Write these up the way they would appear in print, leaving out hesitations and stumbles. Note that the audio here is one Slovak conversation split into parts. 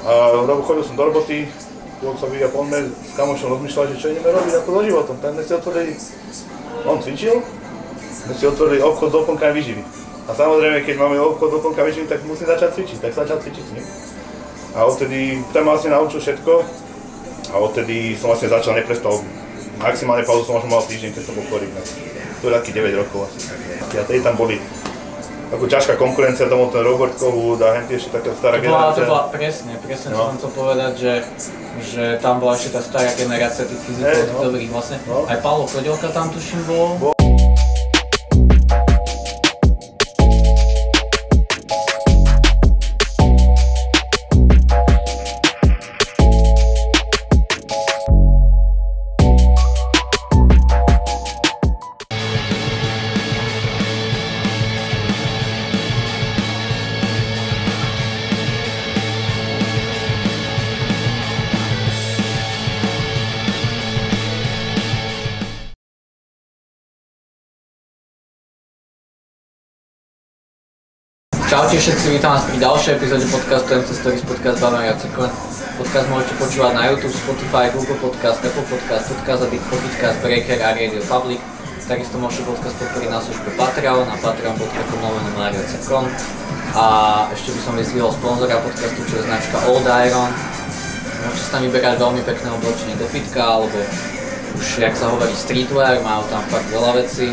A chodil som do roboty, bol sa vyvíjal pomer, s kamošom rozmýšľal, že čo ideme robiť ako so životom. Tak sme si otvorili, on cvičil, sme si otvorili obchod s doplnkami výživy. A samozrejme, keď máme obchod s doplnkami výživy, tak musím začať cvičiť, tak sa začal cvičiť s ním. A odtedy, tam ma vlastne naučil všetko a odtedy som vlastne začal neprestal. Maximálne pauzu som možno mal týždeň, keď som bol chorý. To je takých 9 rokov asi. A tedy tam boli ako ťažká konkurencia tomu ten Robert Kohut a hentie ešte taká stará generácia. To bola presne čo som chcel povedať, že tam bola ešte tá stará generácia tých fyzikov, tých dobrých vlastne. Aj Pavlo Kodielka tam tuším bol. Čaute všetci, vítam vás pri ďalšej epizóde podcastu MC Stories Podcast Bavme Jacekle. Podcast môžete počúvať na YouTube, Spotify, Google Podcast, Apple Podcast, Podcast Addict, Podcast, Breaker a Radio Public. Takisto môžete podcast podporiť na službe Patreon na patreon.com/mariocekon. A ešte by som vyzdvihol sponzora podcastu, čo je značka Old Iron. Môžete sa tam vyberať veľmi pekné oblečenie do fitka, alebo už, jak sa hovorí, streetwear, majú tam fakt veľa vecí.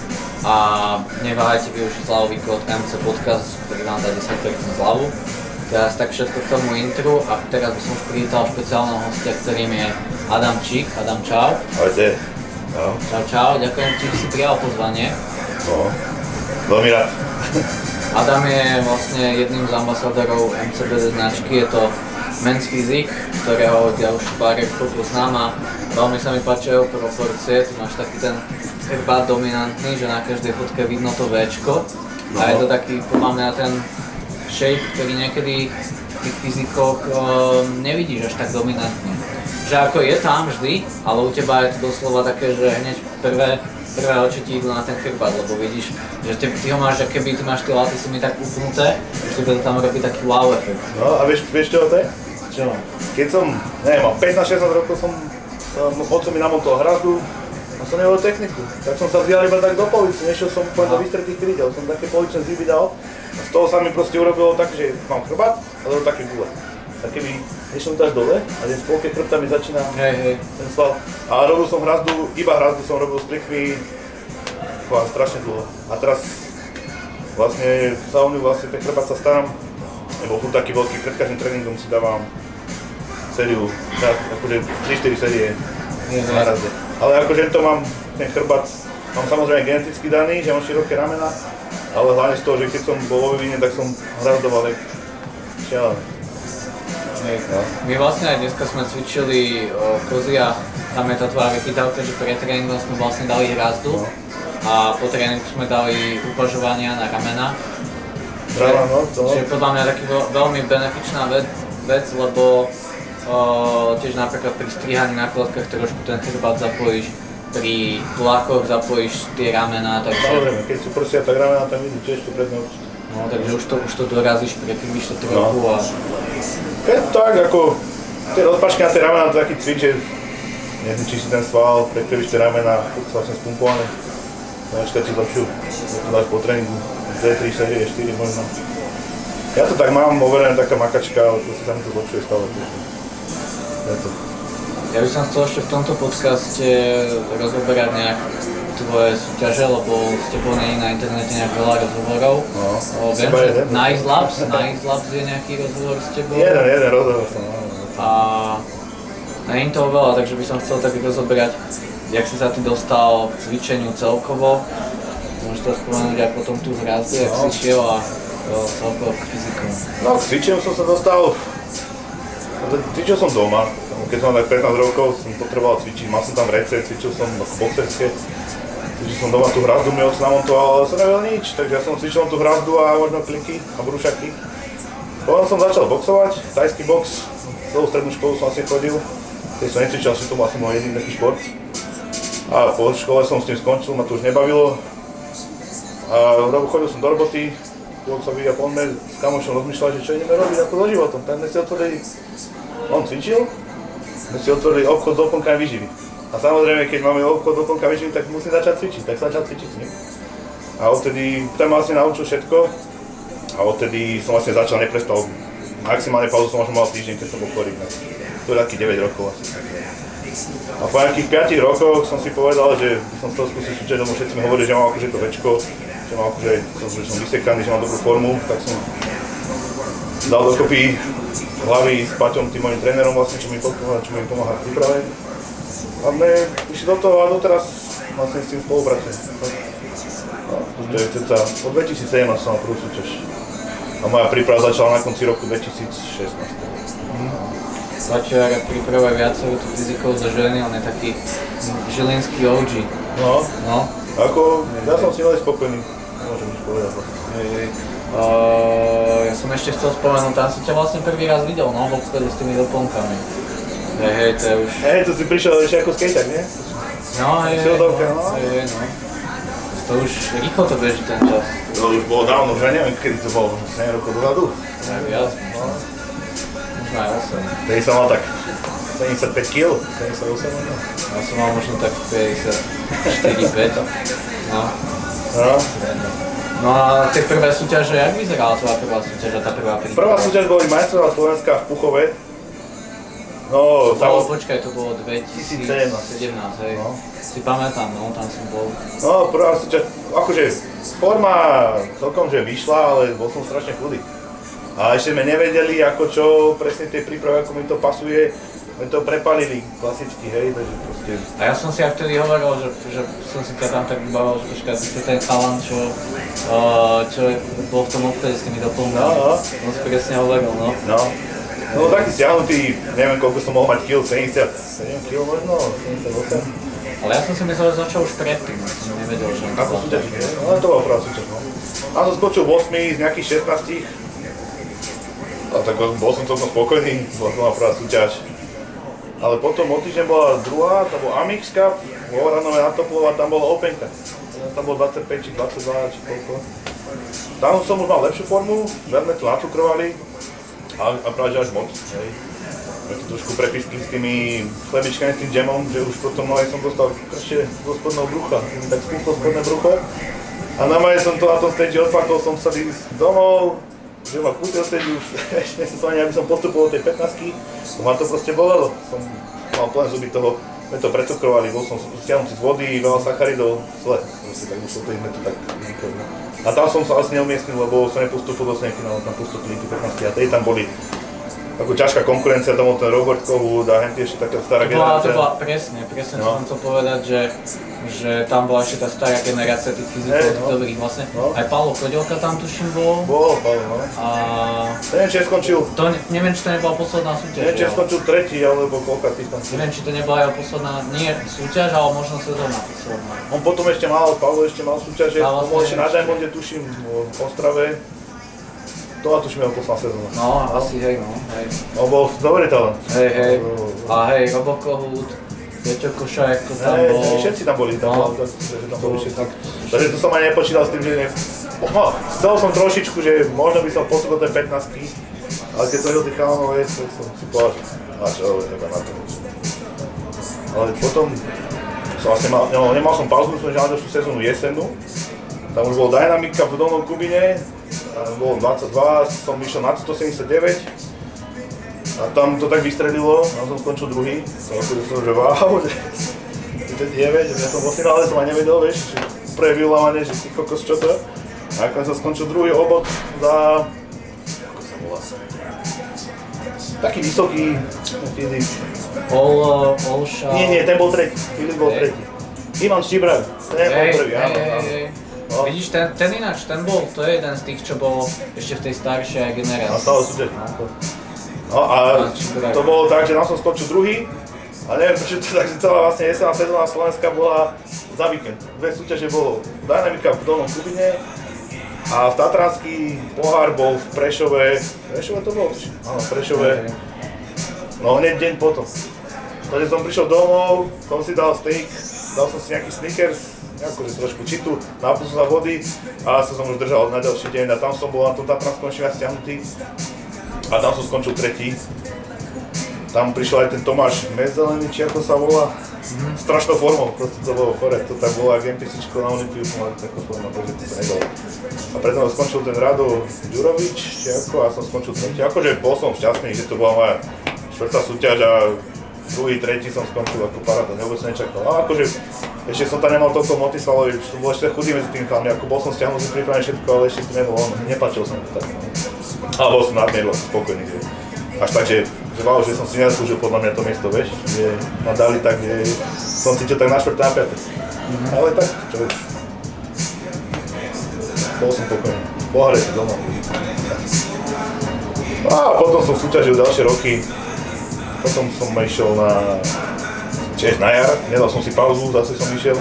A neváhajte využiť zľavový kód MC Podcast, ktorý vám dá 10% zľavu. Teraz tak všetko k tomu intru a teraz by som už privítal špeciálneho hostia, ktorým je Adam Čík. Adam, čau. Ahojte. Čau, ďakujem ti, že si prijal pozvanie. No, veľmi rád. Adam je vlastne jedným z ambasádorov MCBD značky, je to Men's Physique, ktorého ja už pár rokov poznám a veľmi sa mi páčia jeho proporcie, tu máš taký ten chrbát dominantný, že na každej fotke vidno to Včko a je to taký podľa mňa ten shape, ktorý niekedy v tých fyzikoch nevidíš až tak dominantne. Že ako je tam vždy, ale u teba je to doslova také, že hneď prvé oči ti idú na ten chrbát, lebo vidíš, že ty ho máš, že keby ty máš tie laty si mi tak upnuté, že to tam robí taký wow efekt. No a vieš čo to je? Čo? Keď som, neviem, mal 15-16 rokov som otco mi namontoval hrazdu a som nevedel techniku. Tak som sa vzdial iba tak do police, nešiel som úplne do vystretých krídel, som také poličné zvyby dal a z toho sa mi proste urobilo tak, že mám chrbát a to také gule. Tak keby nešiel to až dole a ten spolke chrbta mi začína ten sval. A robil som hrazdu, iba hrazdu som robil z plichvy strašne dlho. A teraz vlastne sa o ňu vlastne ten chrbát sa starám, lebo furt taký veľký, pred každým tréningom si dávam sériu, tak akože 3-4 série na razde. Ale akože to mám, ten chrbát, mám samozrejme geneticky daný, že mám široké ramena, ale hlavne z toho, že keď som bol vo vývine, tak som hrazdoval jak šialený. My vlastne aj dneska sme cvičili kozy a tam je tá tvoja vychytávka, že pre tréningom sme vlastne dali hrazdu a po tréningu sme dali upažovania na ramena. Čiže podľa mňa taký veľmi benefičná vec, lebo tiež napríklad pri strihaní na kladkách trošku ten chrbát zapojíš, pri tlakoch zapojíš tie ramená, takže... Samozrejme, keď sú prsia, tak ramená tam vidí tiež to predné určite. No, takže už to dorazíš, prekryvíš to trochu a... Je to tak, ako tie rozpačky na tie ramená, to taký cvik, že nezničíš si ten sval, prekryvíš tie ramená, sú vlastne spumpované. Značka ti zlepšujú, to dáš po tréningu, 2, 3 série, 4 možno. Ja to tak mám, overené taká makačka, ale proste sa mi to zlepšuje stále. Ja by som chcel ešte v tomto podcaste rozoberať nejak tvoje súťaže, lebo s tebou nie je na internete nejak veľa rozhovorov. Viem, že Nice Labs je nejaký rozhovor s tebou. Jeden rozhovor som. A nie je toho veľa, takže by som chcel tak rozoberať, jak si sa ty dostal k cvičeniu celkovo. Môžeš to spomenúť aj potom tu z hrazdy, jak si šiel a celkovo k fyzikom. No, k cvičeniu som sa dostal. Cvičil som doma, keď som mal tak 15 rokov, som potreboval cvičiť, mal som tam vrece, cvičil som boxerské, cvičil som doma tú hrazdu, mi otec namontoval, ale som nevedel nič, takže ja som cvičil tú hrazdu a možno kliky a brúšaky. Potom som začal boxovať, tajský box, celú strednú školu som asi chodil, keď som necvičil, asi to bol asi môj jediný taký šport. A po škole som s tým skončil, ma to už nebavilo. A chodil som do roboty, sa vidia, poďme s kamošom rozmýšľať, že čo ideme robiť ako so životom. Tak sme si otvorili, on cvičil, sme si otvorili obchod s doplnkami výživy. A samozrejme, keď máme obchod s doplnkami výživy, tak musím začať cvičiť, tak sa začal cvičiť s ním. A odtedy, ten ma vlastne naučil všetko a odtedy som vlastne začal neprestal. Maximálne pauzu som možno mal týždeň, keď som bol chorý. To je taký 9 rokov asi. A po nejakých 5 rokoch som si povedal, že by som chcel skúsiť súťažiť, lebo všetci mi hovorili, že mám akože to večko, že mám akože, že som vysekaný, že mám dobrú formu, tak som dal dokopy hlavy s Paťom, tým mojím trénerom vlastne, čo mi pomáha v príprave. A sme išli do toho a doteraz vlastne s tým spolupracujem. To je ceca, od 2007 som mal prvú súťaž. A moja príprava začala na konci roku 2016. Paťo pripravuje viacero tú fyzikov za ženy, on je taký žilinský OG. No. Ako, ja som si veľmi spokojný, nemôžem nič povedať. Ja som ešte chcel spomenúť, tam som ťa vlastne prvý raz videl, no, v obchode s tými doplnkami. To je už... To si prišiel ešte ako skejťak, nie? No. To už rýchlo to beží ten čas. To už bolo dávno, že neviem, kedy to bolo, 7 rokov dozadu. Viac, no. Možno aj 8. Tedy som mal tak 75 kg, 78 možno. Ja som mal možno tak 54-5. No a tie prvé súťaže, jak vyzerala tvoja prvá súťaž a tá prvá príprava? Prvá súťaž boli majstrovstvá Slovenska v Puchove. No, počkaj, to bolo 2017, hej. No. Si pamätám, no, tam som bol. No, prvá súťaž, akože forma celkom že vyšla, ale bol som strašne chudý. A ešte sme nevedeli, ako čo presne tej príprave, ako mi to pasuje. My to prepalili klasicky, hej, takže proste... A ja som si aj vtedy hovoril, že som si ťa tam tak vybavil, že počkaj, ty si ten chalan, čo bol v tom obchode s tými doplnkami. No. On si presne hovoril, no. No taký stiahnutý, neviem koľko som mohol mať kil, 77 kg možno, 78. Ale ja som si myslel, že začal už predtým, som nevedel, že... Ako súťaž, no to bola prvá súťaž, no. A som skočil v 8 z nejakých 16. A tak bol som celkom spokojný, bola to moja prvá súťaž. Ale potom o týždeň bola druhá, tam bol Amix Cup, v Oranove na Topolova, tam bola Openka. Tam bolo 25 či 22 či koľko. Tam som už mal lepšiu formu, viac sme tu nacukrovali. A práve že až moc, hej. Je to trošku prepisky s tými chlebičkami, s tým džemom, že už potom aj som dostal kršie zo spodného brucha, tak skúplo spodné brucho. A normálne som to na tom stage odfakol, som sa ísť domov, že ma pustil stage už, ešte som sa ani, aby som postupoval do tej 15-ky, ma to proste bolelo. Som mal plné zuby toho, sme to precukrovali, bol som stiahnutý z vody, veľa sacharidov, zle. Tak už to sme to tak zvykli. A tam som sa asi neumiestnil, lebo som nepostupil do semifinálu, tam postupili tí 15 a tej tam boli ako ťažká konkurencia, tam bol ten Robert Kohut a henty ešte taká stará generácia. To bola presne som chcel povedať, že tam bola ešte tá stará generácia tých fyzikov, tých dobrých vlastne. Aj Paolo Kodielka tam tuším bol. Bol, no. A... Neviem, či skončil... Neviem, či to nebola posledná súťaž. Neviem, či skončil tretí, alebo koľka tých tam. Neviem, či to nebola jeho posledná, nie súťaž, ale možno sezóna posledná. On potom ešte mal, Paolo ešte mal súťaže, on bol ešte na Diamonde, tuším, v Ostrave. To a tuším jeho posledná sezóna. No, asi hej, no, hej. On bol dobrý talent. Hej. A hej, Robo Kohut, Peťo Košajek, to tam bol. Všetci tam boli, tam boli všetci. Takže to som aj nepočítal s tým, že chcel som trošičku, že možno by som postupil do tej 15-ky, ale keď som videl tých chalanov, tak som si povedal, že neba na to. Ale potom som vlastne nemal som pauzu, som žiadal tú sezónu jesennú. Tam už bol Dynamika v Dolnom Kubine, tam bolo 22, som išiel nad 179. A tam to tak vystredilo, tam som skončil druhý. Som že wow, že 9, že ja som vo finále, som aj nevedel, vieš, pre vyvolávanie, že ty kokos, čo to? A ako som skončil druhý obod za... Ako sa volá? Taký vysoký fyzik. Olša... Nie, ten bol tretí, Filip bol tretí. Ivan Štibrak, ten bol prvý, áno. No. Vidíš, ten ináč, ten bol, to je jeden z tých, čo bol ešte v tej staršej generácii. A stále súťaž. No a to bolo tak, že tam som skončil druhý. A neviem prečo to tak, že celá vlastne jesenná sezóna Slovenska bola za víkend. Dve súťaže bolo Dynamika v Dolnom Kubine a v Tatranský pohár bol v Prešove. Prešove to bolo? Áno, v Prešove. No hneď deň potom. Takže som prišiel domov, som si dal steak, dal som si nejaký Snickers, akože trošku čitu, napil som sa vody a som už držal na ďalší deň a tam som bol na tom Tatranskom ešte viac stiahnutý a tam som skončil tretí. Tam prišiel aj ten Tomáš Mezelený, či ako sa volá, strašnou formou, proste to bolo chore, to tak bolo jak NPCčko na Olympiu, som mal takú formu, takže to sa nedalo. A preto skončil ten Rado Ďurovič, či ako, a som skončil tretí. Akože bol som šťastný, že to bola moja štvrtá súťaž a druhý, tretí som skončil ako paráda, vôbec som nečakal. A akože ešte som tam nemal toľko motisvalo, že som bol ešte chudý medzi tým chalmi, ako bol som stiahnutý pripravený všetko, ale ešte to nebolo, nepáčil som to tak. Ale bol som nadmieru spokojný, že až tak, že som si nezaslúžil podľa mňa to miesto, vieš, že ma dali tak, že som cítil tak na 4. a 5. Ale tak, čo už. Bol som spokojný, pohľadaj si doma. A potom som súťažil ďalšie roky. Potom som išiel tiež na jar, nedal som si pauzu, zase som išiel.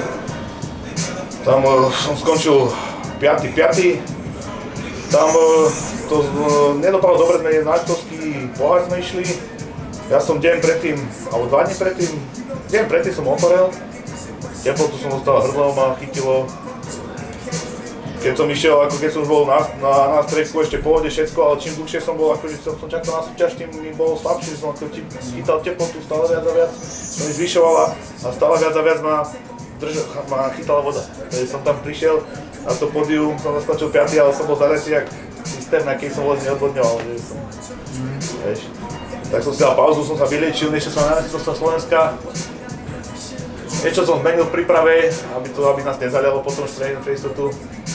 Tam som skončil 5. Tam to nedopadlo dobre, sme na Ačkovský pohár sme išli. Ja som deň predtým, alebo 2 dní predtým, deň predtým som ochorel. Teplotu som dostal, hrdlo ma chytilo. Keď som išiel, ako keď som už bol na strechu ešte v pohode všetko, ale čím dlhšie som bol, akože som čakal na súťaž, tým mi bolo slabšie, som ako chytal teplotu stále viac a viac, som mi zvyšovala a stále viac a viac ma chytala voda. Takže som tam prišiel na to pódium, som naskočil 5, ale som bol zaretý jak cisterna, keď som vôbec neodvodňoval, že som, vieš. Tak som si dal pauzu, som sa vyliečil, nešiel som na mestrovstvá Slovenska. Niečo som zmenil v príprave, aby nás nezalialo potom pre istotu.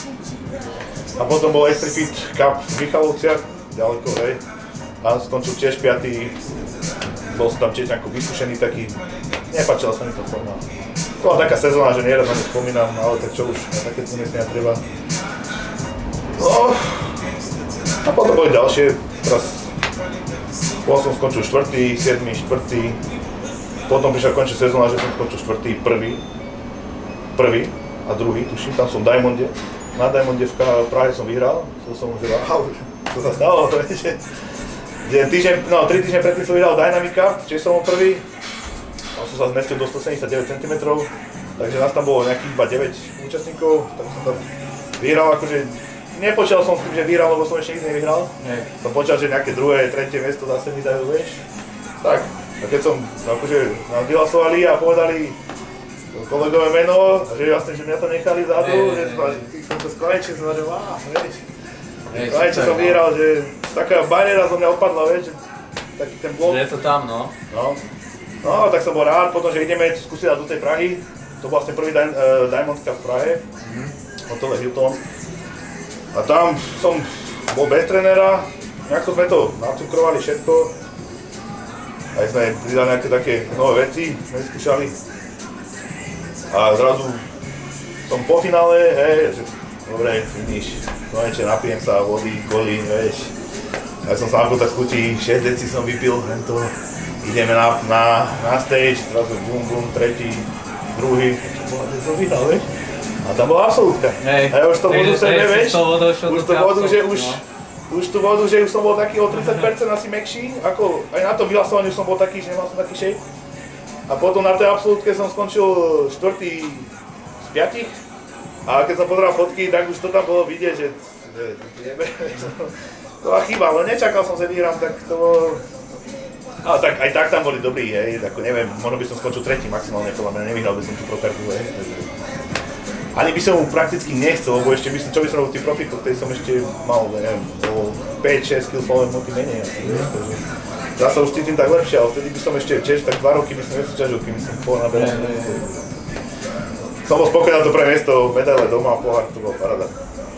A potom bol Extreme Fit Cup v Michalovciach, ďaleko, hej. A skončil tiež 5. Bol som tam tiež nejako vysušený taký, nepáčila sa mi to forma. To bola taká sezóna, že nieraz na to spomínam, ale tak čo už, na také tu nesmia treba. No, a potom boli ďalšie, teraz som skončil 4., 7., 4. Potom prišla končí sezóna, že som skončil 4., 1. a 2. tuším, tam som v Diamonde. Na Diamonde v Prahe som vyhral, to som už wow, to sa stalo, viete. 3 týždne predtým som vyhral Dynamica, čiže som bol 1. Tam som sa zmestil do 179 cm, takže nás tam bolo nejakých iba 9 účastníkov, tak som tam vyhral, akože nepočítal som s tým, že vyhral, lebo som ešte nikdy nevyhral. Som počítal, že nejaké 2., 3. miesto zase mi dajú, vieš. Tak, a keď som, akože nám vyhlasovali a povedali kolegové meno, že vlastne, že mňa to nechali vzadu, že som to konečne som že vieš. Konečne som vyhral, že taká bariéra zo mňa odpadla, vieš, taký ten blok. Je to tam, no. No, tak som bol rád potom, že ideme skúsiť do tej Prahy. To bol vlastne prvý Diamond Cup v Prahe, hotele Hilton. A tam som bol bez trénera, nejako sme to nacukrovali všetko. Aj sme pridali nejaké také nové veci, sme vyskúšali. A zrazu som po finále, hej, že dobre, finish, konečne napijem sa vody, kolí, vieš. Ja som sa ako tak chutí, 6 deci som vypil, tento, ideme na stage, zrazu bum bum, 3., 2., som vyhral, vieš. A tam bola absolútka. A ja už to vodu sebe, vieš, už tú vodu, že už som bol taký o 30% asi mäkší, ako aj na tom vyhlasovaní som bol taký, že nemal som taký shape. A potom na tej absolútke som skončil 4. z 5. A keď som pozeral fotky, tak už to tam bolo vidieť, že to bola chyba, ale nečakal som, že vyhrám, tak to bolo. Ale tak aj tak tam boli dobrí, hej, ako neviem, možno by som skončil 3. maximálne, podľa mňa nevyhral by som tú prokartu, hej. Ani by som mu prakticky nechcel, lebo ešte myslím, čo by som robil v tých profikoch, ktorý som ešte mal, neviem, o 5-6 kg svalové hmoty menej asi, takže ja sa už cítim tak lepšie, ale vtedy by som ešte tiež tak 2 roky by som nesúťažil, kým som pohľad naberal. Som bol spokojný na to pre miesto, medaile doma, pohľad, to bolo paráda.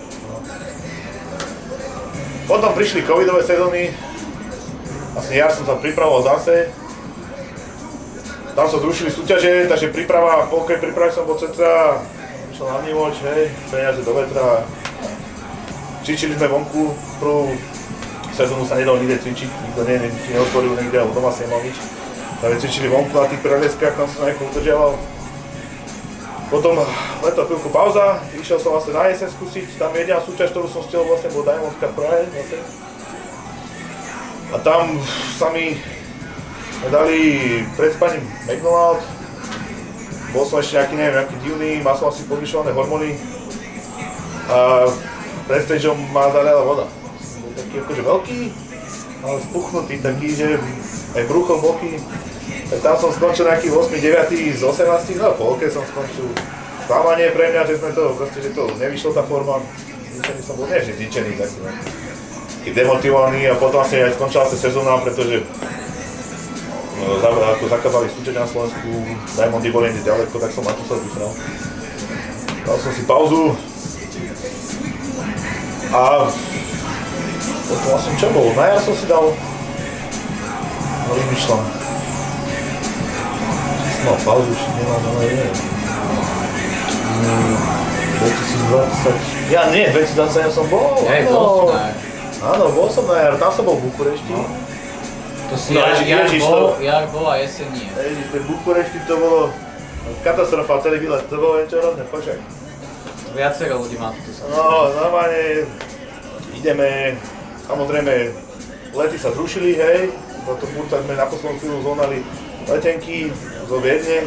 Potom prišli covidové sezóny, vlastne jar som sa pripravoval zase. Tam sa zrušili súťaže, takže príprava, v polkej príprave som bol cca išiel na Nivoč, hej, peniaze do vetra. Cvičili sme vonku, prvú sezónu sa nedalo nikde cvičiť, nikto neotvoril niekde, alebo doma si nemal nič. Takže cvičili vonku na tých preleskách, tam som sa nejako udržiaval. Potom leto chvíľku pauza, išiel som vlastne na jeseň skúsiť, tam jediná súťaž, ktorú som stiel vlastne bol Diamond Cup Prahe vlastne. A tam sa mi dali pred spaním McDonald, bol som ešte nejaký divný, mal som asi podvyšované hormóny a pred stageom ma zaliala voda. Bol taký akože veľký, ale spuchnutý, taký, že aj brucho, boky. Tak tam som skončil nejakých 8-9 z 18, no polke som skončil. Sklamanie pre mňa, že sme to, proste, že to nevyšlo tá forma. Zničený som bol, nie že zničený, taký demotivovaný a potom vlastne aj skončila sa sezóna, pretože ako zakázali súťaž na Slovensku, Diamondy boli niekde ďaleko, tak som na to sa vyhral. Dal som si pauzu a potom vlastne čo bolo? Na jar som si dal, rozmýšľam. No, pauzu už nemám, ale neviem. 2020, ja nie, 2021 som bol. Hej, bol som na jar. Áno, bol som na jar, tam som bol v Bukurešti. To si jar bol a jeseň nie. Ježiš, v Bukurešti to bolo katastrofa, celý výlet, to bolo niečo hrozné, počkaj. Viacero ľudí má tu sa. No, normálne ideme, samozrejme, lety sa zrušili, hej, preto furt sme na poslednú chvíľu zonali letenky zo Viedne.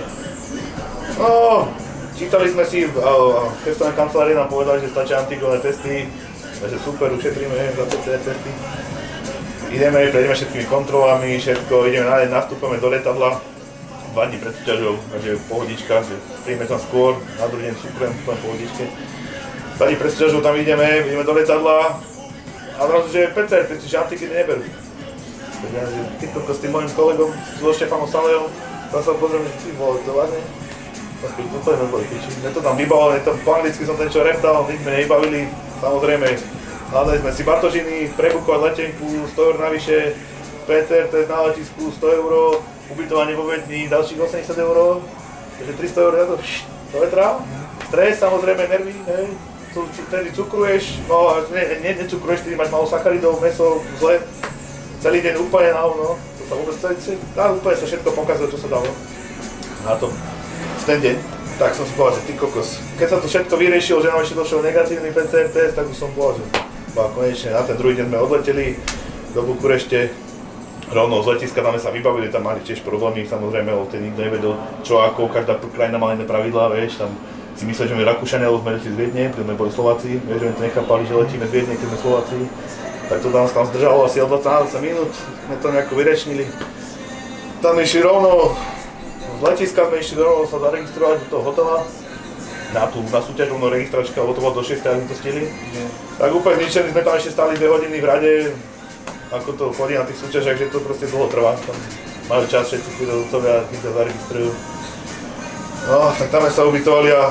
No, čítali sme si, v cestovnej kancelárii nám povedali, že stačia antigónne testy, takže super, ušetríme za PCR testy. Prejdeme všetkými kontrolami, všetko, nastúpame do lietadla 2 dní pred súťažou, takže pohodička, že príjme tam skôr, na druhý deň súkrem, úplne pohodičke. 2 dní pred súťažou tam ideme do lietadla a zrazu, že PCR testy, že antigény neberú. Takže s tým mojim kolegom, so Štefanom Salejom, tam sa pozriem, že ty vole, to vážne? Úplne neboli piči. Mne to tam vybavilo, po anglicky som ten čo reptal, nič sme nevybavili, samozrejme. Hľadali sme si batožiny, prebukovať letenku, 100 € navyše, PCR test na letisku, 100 €, ubytovanie vo Viedni, ďalších 80 €, takže 300 € za to, to je trá. Stres, samozrejme, nervy, hej, tedy cukruješ, no necukruješ, tedy máš malo sacharidov, mäso, zle, celý deň úplne na hovno, to sa vôbec úplne sa všetko pokazilo, čo sa dalo na tom, ten deň. Tak som si povedal, že ty kokos, keď sa to všetko vyriešilo, že nám ešte došiel negatívny PCR test, tak už som povedal, že konečne na ten druhý deň sme odleteli do Bukurešte, rovno z letiska tam sa vybavili, tam mali tiež problémy, samozrejme, lebo nikto nevedel čo ako, každá krajina mala iné pravidlá, vieš, tam si mysleli, že my Rakúšania, lebo sme leteli z Viedne, keď sme boli Slováci, vieš, že my to nechápali, že letíme z Viedne, keď sme Slováci, tak to nás tam zdržalo asi o 20 minút, sme to nejako vyrečnili. Tam išli rovno, z letiska sme išli rovno sa zaregistrovať do toho hotela, na súťaž rovno registračka, lebo to bolo do 6, ak sme to stihli. Tak úplne zničení sme tam ešte stáli 2 hodiny v rade, ako to chodí na tých súťažiach, že to proste dlho trvá. Tam majú čas všetci pilótovia, kým sa zaregistrujú. No, tak tam sme sa ubytovali a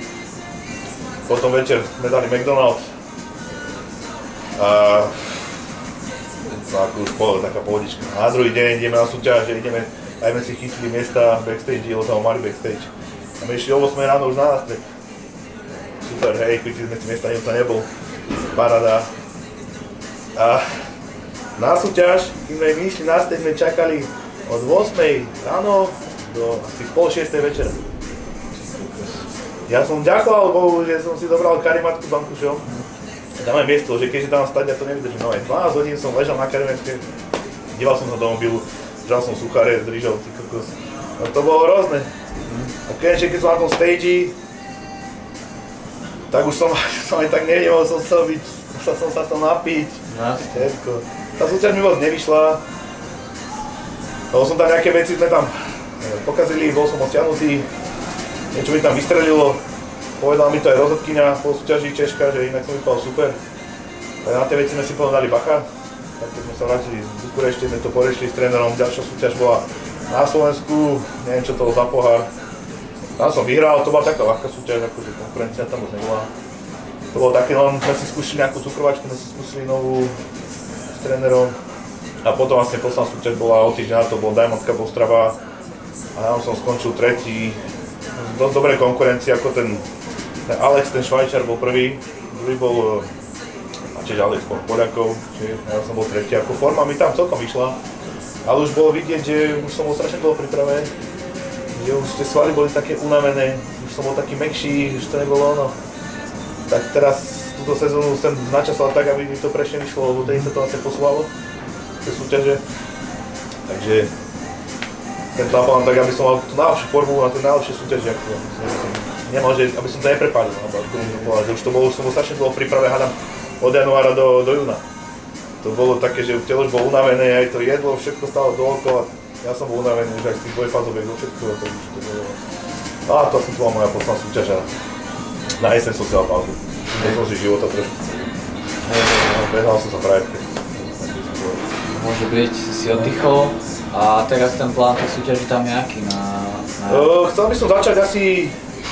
potom večer sme dali McDonald's. A ako už taká pohodička. A na druhý deň ideme na súťaž, aj sme si chytili miesta backstage, lebo tam mali backstage. A my išli o 8 ráno už na nástrek. Super, hej, chytili sme si miesta, nikto nebol. Paráda. A na súťaž, keď sme išli na nástrek, sme čakali od 8 ráno do asi pol 6 večera. Ja som ďakoval Bohu, že som si dobral karimatku s Bankušom. Tam je miesto, že keďže tam stať, ja to nevydržím. No aj 12 hodín som ležal na karimatke, díval som sa do mobilu, žral som sucháre s rýžou, ty kokos. No to bolo hrozné. A keď som na tom stage, tak už som aj tak nevedel, som sa chcel napiť. Všetko. Tá súťaž mi moc nevyšla. Lebo som tam nejaké veci sme tam pokazili, bol som moc ťahnutý. Niečo mi tam vystrelilo. Povedala mi to aj rozhodkyňa po súťaži Češka, že inak som vypadal super. A na tie veci sme si povedali bacha. Tak keď sme sa vrátili z Bukurešti, sme to porešli s trénerom, ďalšia súťaž bola na Slovensku, neviem čo to bol za pohár. Tam som vyhral, to bola taká ľahká súťaž, akože konkurencia tam moc nebola. To bolo také, len sme si skúšili nejakú cukrovačku, sme si skúsili novú s trénerom. A potom vlastne posledná súťaž bola o týždeň na to, bol Diamond Cup Ostrava. A tam som skončil tretí. Dosť dobré konkurencie, ako ten Alex, ten Švajčar bol prvý, druhý bol tiež Alex Poliakov, čiže ja som bol tretí, ako forma mi tam celkom vyšla, ale už bolo vidieť, že už som bol strašne dlho pripravený, že už tie svaly boli také unavené, už som bol taký mäkší, už to nebolo ono. Tak teraz túto sezónu som načasoval tak, aby mi to prečne vyšlo, lebo tedy sa to vlastne posúvalo, tie súťaže. Takže ten plán tak, aby som mal tú najlepšiu formu na tie najlepšie súťaži, ako nemal, že aby som to neprepadil, alebo ako to povedal, že už som bol strašne dlho v príprave, hádam, od januára do júna. To bolo také, že telo už bolo unavené, aj to jedlo, všetko stalo dookola. Ja som bol unavený už aj z tých dvojfázoviek do všetkého, to už to bolo. A to som bola moja posledná súťaž a na jeseň som si dal pauzu. To som si života trošku. Behal som sa frajerke. Môže byť, si oddychol a teraz ten plán tej súťaži tam nejaký Chcel by som začať asi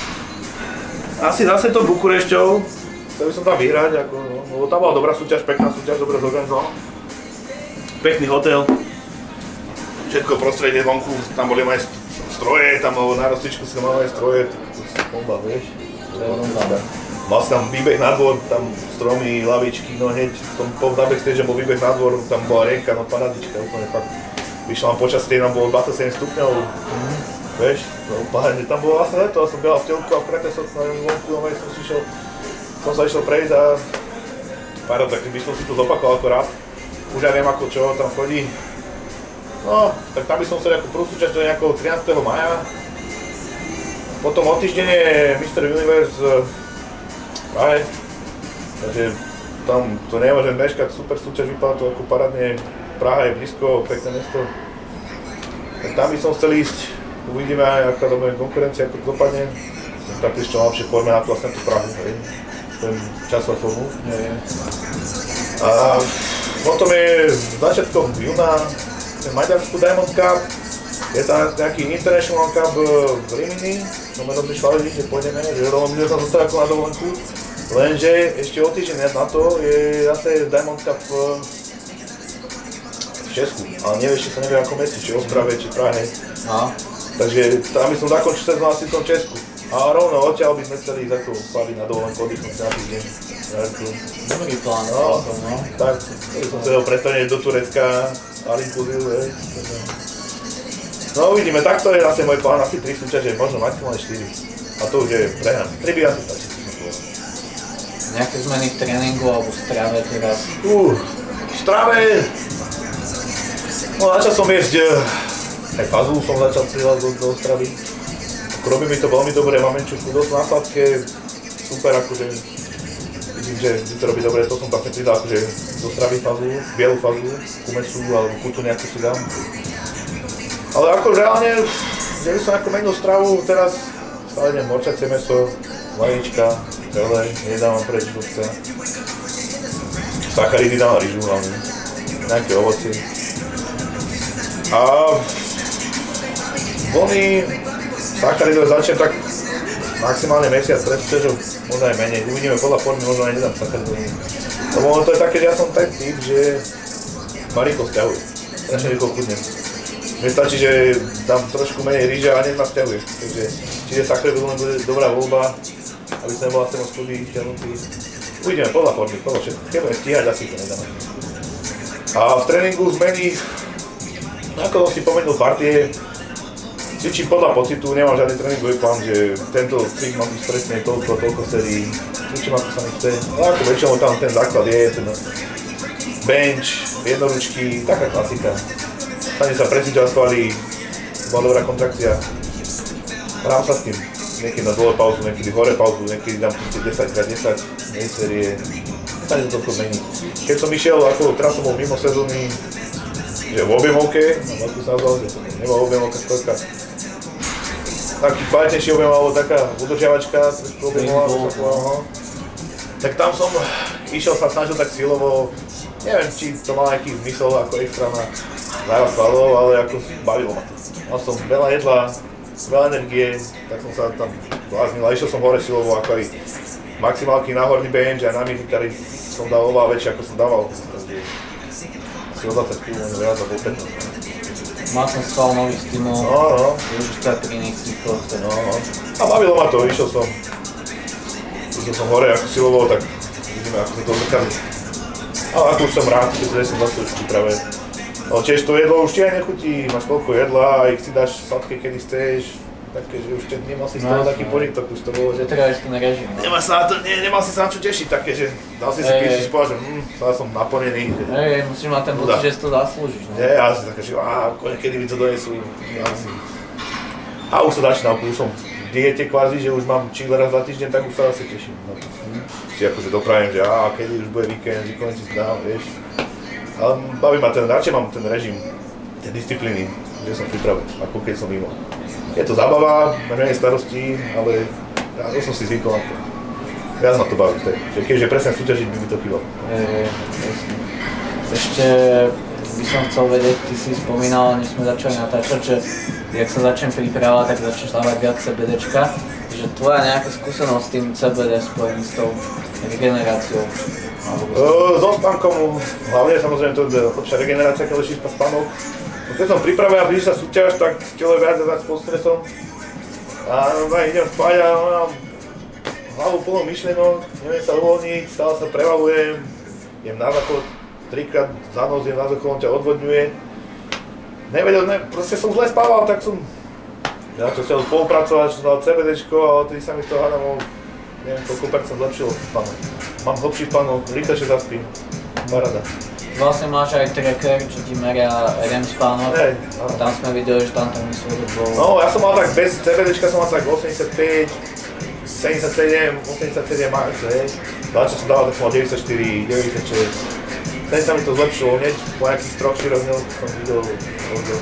zase to Bukurešťou. Chcel by som tam vyhrať, lebo tam bola dobrá súťaž, pekná súťaž, dobre zorganizovaná. Pekný hotel, všetko prostredie vonku, tam boli aj stroje, tam na rozcvičku si tam mali aj stroje, bomba, vieš. Mal si tam výbeh na dvor, tam stromy, lavičky, no hneď na backstage bol výbeh na dvor, tam bola rieka, no paradička, úplne fakt. Vyšla nám počas tej, tam bolo 27 stupňov, vieš, no úplne, tam bolo vlastne leto, som behal v telku a v kretesoc na vonku, no som sa išiel prejsť a pár tak by som si to zopakoval akorát. Už ja viem ako čo tam chodí. No, tak tam by som chcel nejakú prvú súťaž do nejakého 13. maja. Potom o týždeň je Mr. Universe v Prahe. Takže tam to nemôžem meškať, super súťaž, vypadá to ako parádne. Praha je blízko, pekné mesto. Tak tam by som chcel ísť. Uvidíme aj aká dobre konkurencia, ako to dopadne. Som tam prišiel v lepšej forme na tú vlastne tú Prahu. Ten časovú formu. A potom je začiatkom júna ten Maďarsku Diamond Cup. Je tam nejaký International Cup v Rimini. Som rozmýšľal, že pôjdeme, že Romeo tam zostal ako na dovolenku. Lenže ešte o týždeň na to je zase Diamond Cup v Česku. Ale ešte sa neviem ako meste, či Ostrave, či Prahe. Takže tam by som zakončil sezónu asi v tom Česku. A rovno odtiaľ by sme chceli ísť ako paliť na dovolenku, oddychnúť na týždeň. Dobrý plán, no. Tak, som chcel predstaviť do Turecka, all-inclusive, no uvidíme, takto je asi môj plán, asi 3 súťaže, možno maximálne 4. A to už je prehľad. 3 by asi stačí. Nejaké zmeny v tréningu alebo v strave teraz? V strave... No začal som jesť... Aj fazulu som začal pridávať do stravy. Robí mi to veľmi dobre, mám menčušku dosť na sladké, super akože vidím, že mi to robí dobre, to som vlastne pridal akože do stravy fazulu, bielu fazulu, kumesu alebo kutu nejakú si dám. Ale ako reálne, že by som ako menil stravu, teraz stále idem morčacie mäso, vajíčka, celé, nedávam preč vôbec. Sacharidy dám rýžu hlavne, nejaké ovocie. A vlny sacharidové začnem tak maximálne mesiac pred súťažou, možno aj menej. Uvidíme podľa formy, možno aj nedám sacharidové. Lebo ono to je také, že ja som ten typ, že ma rýchlo sťahuje. Strašne rýchlo chudnem. Mne stačí, že dám trošku menej rýže a hneď ma sťahuje. Takže čiže sacharidové bude dobrá voľba, aby som nebol asi moc chudý, ťahnutý. Uvidíme podľa formy, podľa všetko. Keď budem stíhať, asi to nedám. A v tréningu zmeny, ako si pomenul partie, cvičím podľa pocitu, nemám žiadny tréningový plán, že tento cvik mám ísť presne toľko sérií, cvičím ako sa mi chce, ale ako väčšinou tam ten základ je, ten bench, jednoručky, taká klasika. Stane sa precvičovali, bola dobrá kontrakcia, hrám sa s tým, niekedy na dole pauzu, niekedy hore pauzu, niekedy dám 10x10, série, stane sa to zmeniť. Keď som išiel, ako teraz som bol mimo sezóny, že v objemovke, ako sa nazval, že to nebola objemovka skôrka. Taký kvalitnejší objem, alebo taká udržiavačka, trošku objemová, tak tam som išiel sa snažil tak silovo, neviem, či to mal nejaký zmysel ako extra na náraz svalov, ale ako bavilo ma to. Mal som veľa jedla, veľa energie, tak som sa tam bláznil a išiel som hore silovo, ako aj maximálky na horný bench a na midi, ktorý som dal oveľa väčšie, ako som dával. Asi o 20 kg, možno viac, alebo 15. Mal som sval nový stimul, už to aj pri iných cykloch. A bavilo ma to, išiel som hore ako silovo, tak vidíme ako sa to zrkadlí. Ale ako už som rád, keď som zase už v príprave. Ale tiež to jedlo už ti aj nechutí, máš toľko jedla, aj si dáš sladké kedy chceš, také, že už nemal si z toho taký požitok, už to bolo, že... Treba ísť ten režim, no. Nemal si sa na čo tešiť, také, že dal si písku, si povedal, že stále som naplnený. Musíš mať ten pocit, že si to zaslúžiš, no. Ja si také, že kedy mi to donesú, A už sa začínal, už som v diete kvázi, že už mám chillera za týždeň, tak už sa zase teším. No. Si akože doprajem, že kedy už bude víkend, že konec si dám, vieš. Ale baví ma radšej mám ten režim, tie disciplíny, že som pripravený, ako keď som mimo. Je to zábava, menej starosti, ale ja som si zvykol na to. Viac ma to baví, že keďže presne súťažiť by mi to chýbalo. Ešte by som chcel vedieť, ty si spomínal, než sme začali natáčať, že jak sa začnem pripravať, tak začneš dávať viac CBDčka. Že tvoja nejaká skúsenosť s tým CBD spojený s tou regeneráciou? So spánkom, hlavne samozrejme to je lepšia regenerácia, keď ležíš spánok. Keď som pripravený a blíži sa súťaž, tak telo je viac a viac pod stresom. A idem spať a mám hlavu plnú myšlienok, neviem sa uvoľniť, stále sa prevalujem, idem na záchod, 3-krát za noc idem na záchod, on ťa odvodňuje. Proste som zle spával, tak som začal chcel spolupracovať, čo som dal CBDčko, ale tedy sa mi to hádam neviem koľko percent zlepšilo spánok. Mám hlbší spánok, rýchlejšie zaspím, paráda. Vlastne máš aj tracker, čo ti meria REM spánok. Hej, tam sme videli, že tam ten výsledok bol... No, ja som mal tak bez CBDčka som mal tak 85, 77, 87 max, hej. Čo som dával, tak som mal 94, 96. Vtedy sa mi to zlepšilo, hneď po nejakých 3-4 dňoch som videl rozdiel.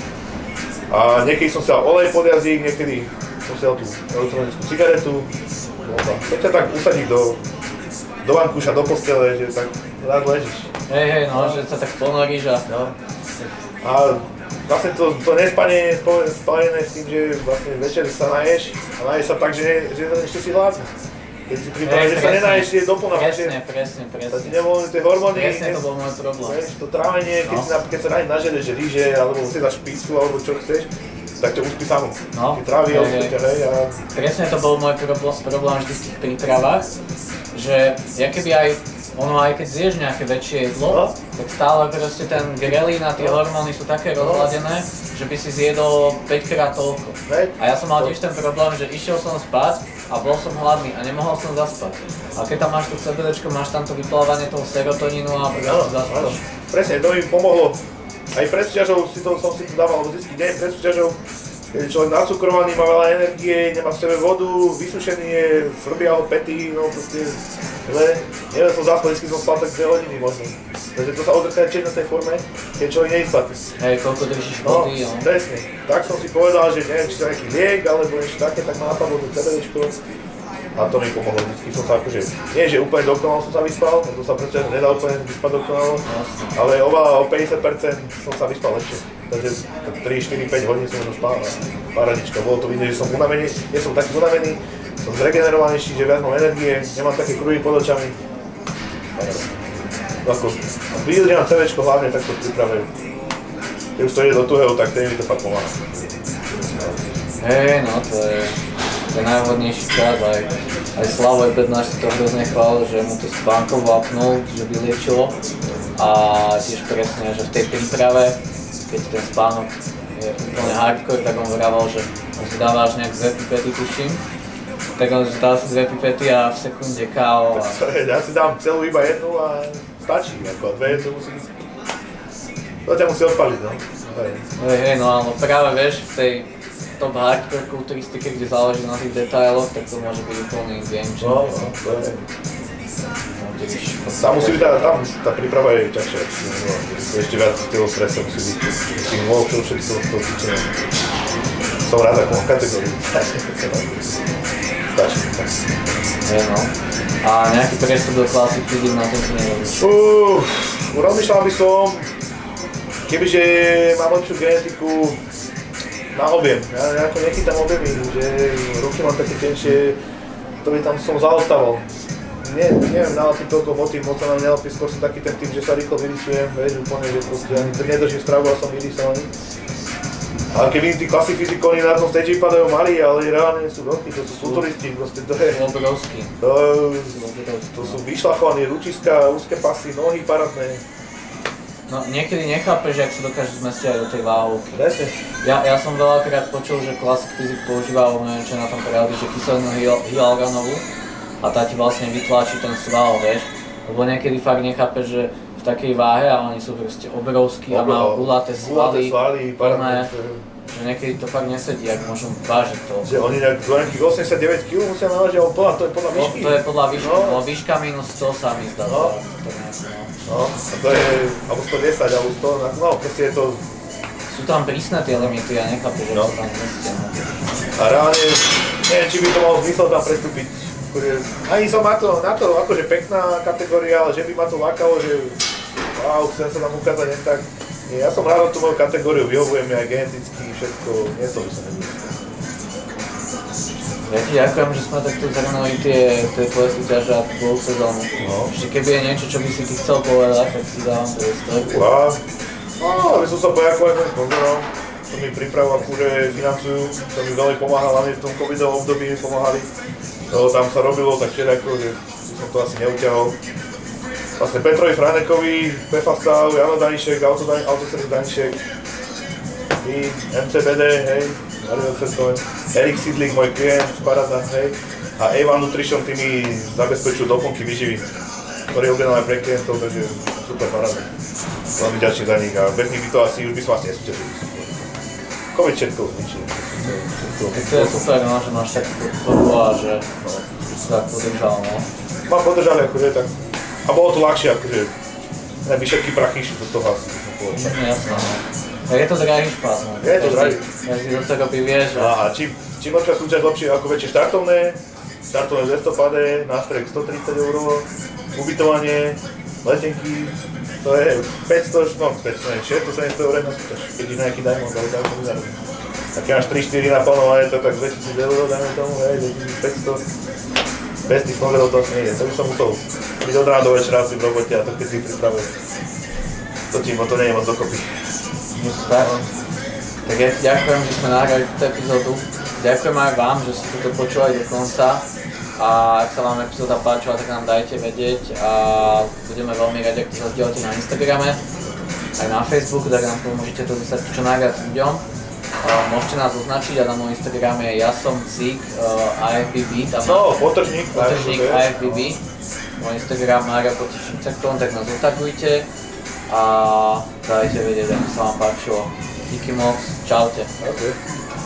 A niekedy som si dal olej pod jazyk, niekedy som si dal tú elektronickú cigaretu. Keď ťa tak usadíš do vankúša, do postele, že tak rád ležíš. Hej, no, že sa tak ponoríš a... No. A vlastne to nespanie je spojené s tým, že vlastne večer sa naješ a naješ sa tak, že ešte si hladný. Keď si pripravený, že sa nenaješ, je doplná večer. Presne. Sa ti nevoľnú tie hormóny. Presne, to bol môj problém. To trávenie, keď sa nažedeš, že ríže, alebo si dáš pizzu, alebo čo chceš, tak ťa uspí samú. Ty trávy a uspí ťa, hej. Presne to bol môj problém vždy v tých prípravách, že ja keby aj aj keď zješ nejaké väčšie jedlo, tak stále proste ten grelín a tie hormóny sú také rozladené, že by si zjedol 5-krát toľko. A ja som mal tiež ten problém, že išiel som spať a bol som hladný a nemohol som zaspať. A keď tam máš to CBDčko, máš tam to vyplávanie toho serotonínu a proste zaspáš. Presne, to mi pomohlo. Aj pred súťažou som si to dával, alebo vždycky deň pred súťažou, keď je človek nacukrovaný, má veľa energie, nemá v sebe vodu, vysušený je, vrbia ho päty, no proste zle. Neviem som zaspať, vždycky som spal tak 2 hodiny možno. Takže to sa odrkajčie na tej forme, keď človek nie je spatý. Hej, koľko držíš vody, no. Presne. Tak som si povedal, že neviem, či to je nejaký liek, alebo niečo také, tak ma napadlo to CBDčko. A to mi pomohlo, vždycky som sa akože, nie že úplne dokonalo som sa vyspal, to sa predsa nedá úplne vyspať dokonalo, ale o 50% som sa vyspal lepšie. Takže 3, 4, 5 hodín som už spal a paradička, bolo to vidieť, že som unavený, nie som taký unavený, som zregenerovanejší, že viac mám energie, nemám také kruhy pod očami. Vidíš, že mám CVčko hlavne, tak to pripravujem. Keď už to ide do tuhého, tak ten mi to fakt pomáha. Hej, no to je najvhodnejší čas, aj Slavo Ebednáš si to hrozne chválil, že mu to spánkom vapnul, že vyliečilo. A tiež presne, že v tej príprave, keď ten spánok je úplne hardcore, tak on vraval, že si dávaš nejak 2 pipety, tuším. Tak on dá si 2 pipety a v sekunde KO. Ja si dám celú iba jednu a stačí, ako 2 to musí... To ťa musí odpaliť, no. Hej, no ale práve vieš, v tej top hardcore kulturistike, kde záleží na tých detailoch, tak to môže byť úplný game changer. No, to je... Tam musí byť, tá príprava je ťažšia, ešte viac toho stresa musí byť, tým volkov, všetko z toho cvičenia. Som rád, ako mám kategóriu. Stačí. No. A nejaký prestup do Classic Physique na tom si nerobíš? Rozmýšľal by som, kebyže mám lepšiu genetiku, na objem. Ja nejako nechytám objemy, že ruky mám také tenšie, to by tam som zaostával. Neviem, nalepím toľko motív, moc sa nám nelepí, skôr som taký ten typ, že sa rýchlo vyrýsujem, vieš, úplne, že proste ani nedržím stravu a som vyrýsovaný. Ale keď vidím tí Classic Physique, oni na tom stage vypadajú malí, ale reálne sú veľkí, to sú futuristi, proste to je... Obrovský. To sú vyšľachované ručiska, úzke pasy, nohy parádne. No niekedy nechápeš, jak sa dokáže zmestiť aj do tej váhovky. Presne. Ja som veľakrát počul, že Classic Physics používal, neviem čo na tom pravdy, že kyselinu hyaluronovú a tá ti vlastne vytlačí ten sval, vieš. Lebo niekedy fakt nechápeš, že v takej váhe a oni sú proste obrovskí a majú gulaté svaly, že niekedy to fakt nesedí, ak môžem vážiť to. Že oni do nejakých 89 kg musia navážiť, ale to je podľa výšky. To je podľa výšky, no výška minus 100 sa mi zdá. No, a to je, alebo 110, alebo 100, no proste je to... Sú tam prísne tie limity, ja nechápu, že to tam nestia. A reálne, neviem, či by to malo zmysel tam prestúpiť. Ani som na to akože pekná kategória, ale že by ma to lákalo, že wow, chcem sa tam ukázať len tak. Nie, ja som rád tú moju kategóriu, vyhovuje mi aj geneticky, všetko, nie som by som nebyl. Ja ti ďakujem, že sme takto zhrnuli tie tvoje súťaže a tú sezónu. No. Ešte keby je niečo, čo by si ty chcel povedať, tak si dávam priestor. No, aby som sa poďakovať mojim sponzorom, čo mi pripravujú, akože financujú, čo mi veľmi pomáha, hlavne v tom covidovom období mi pomáhali. Tam sa robilo tak všelijako, že som to asi neutiahol. Vlastne Petrovi Franekovi, Pefa Stav, Jano Danišek, Autoservice Danišek, MCBD, hej, Mario Cestovec, Erik Sidlik, môj klient, paráda, hej, a Eva Nutrition, tí mi zabezpečujú doplnky výživy, ktoré objednám aj pre klientov, takže super paráda. Veľmi vďačný za nich a bez nich by to asi už by som asi nesúťažil. Covid všetko zničil. Tak to je super, no, že máš takú podporu a že si sa podržal, no. Mám podržali akože tak, a bolo to ľahšie akože, neby všetky prachy išli do toho asi. Jasné, no. Je to drahý špás, no. Je to drahý. Každý do toho robí vieš. A čím lepšia súťaž, lepšie ako väčšie štartovné 200 pade, nástroj 130 €, ubytovanie, letenky, to je 500, no 500, 600-700 € na súťaž, keď je nejaký diamond, ale diamond nezarobí. Tak keď máš 3-4 naplánované, to tak 2000 €, dajme tomu, 2500. Bez tých sponzorov to asi nejde, to by som musel byť od rána do večera asi v robote a to keď si pripravil. To nie je moc dokopy. Tak ja ti ďakujem, že sme nahrali túto epizódu. Ďakujem aj vám, že ste to počúvali do konca. A ak sa vám epizóda páčila, tak nám dajte vedieť a budeme veľmi radi, ak to zazdielate na Instagrame, aj na Facebooku, tak nám pomôžete to dostať čo najviac ľuďom. Môžete nás označiť a na môjom Instagrame je jasom.zik AFBB, tam potržník AFBB. Môj Instagram maria.insektom, tak nás otagujte a dajte vedieť, ako sa vám páčilo. Díky moc, čaute. Okay.